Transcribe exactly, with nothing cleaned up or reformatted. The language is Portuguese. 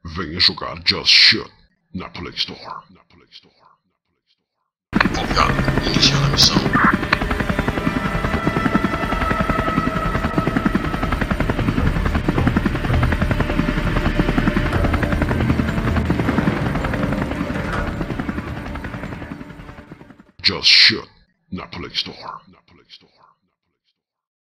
Venha jogar Just Shoot na Play Store. Na Play Store. Confiado, iniciando a missão. Just Shoot na Play Store. Na Play Store.